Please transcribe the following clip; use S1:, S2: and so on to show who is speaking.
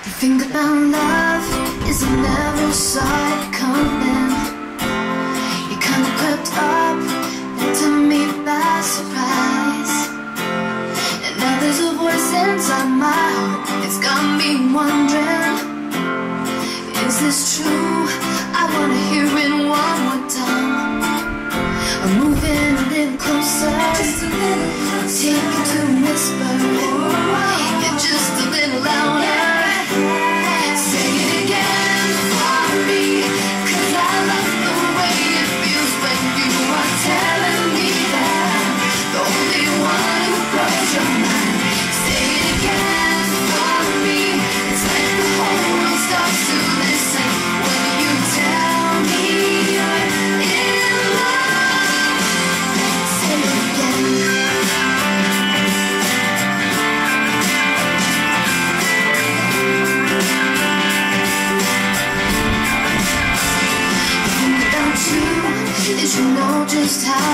S1: The thing about love is I never saw it coming. You kinda crept up into me by surprise, and now there's a voice inside my heart. It's got me wondering, is this true? I wanna hear it one more time. I'm moving a little closer, just a little closer. Take it to a whisper, you're just a little louder. Say it again for me, 'cause I love the way it feels when you are telling me that I'm the only one who blows your mind. Say it again for me, it's like the whole world stops to listen when you tell me you're in love. Say it again. Is you know just how